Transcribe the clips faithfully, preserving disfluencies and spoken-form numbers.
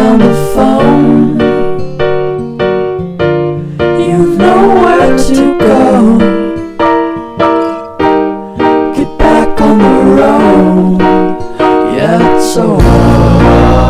on the phone. You've nowhere to go. Get back on the road. Yeah, it's over.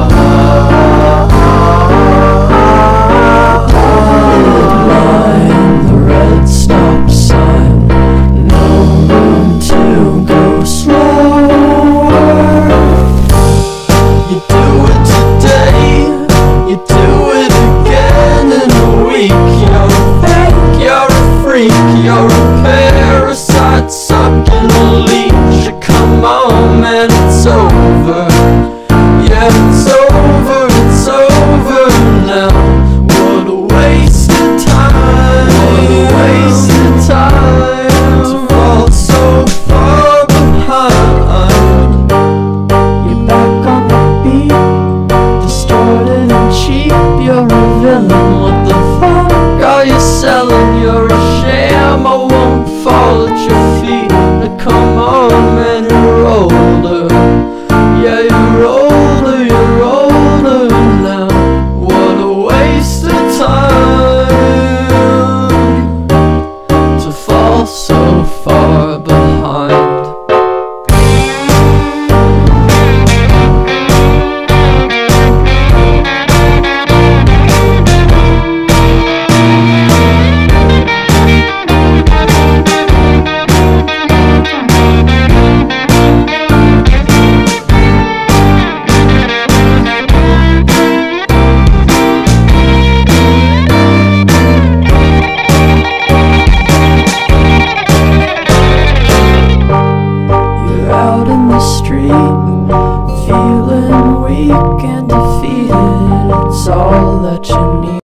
You're a parasite sucking a leash. Come on, man, it's over. Yeah, it's over, it's over now. What a waste of time. What a waste of time to fall so far behind. You're back on the beat, distorted and cheap. You're a villain. What the fuck are you selling? You're a sham. I won't fall at your feet. Now come on, man, you're older. Yeah, you're older, you're older now. What a waste of time to fall so far behind. Out in the street, feeling weak and defeated. It's all that you need.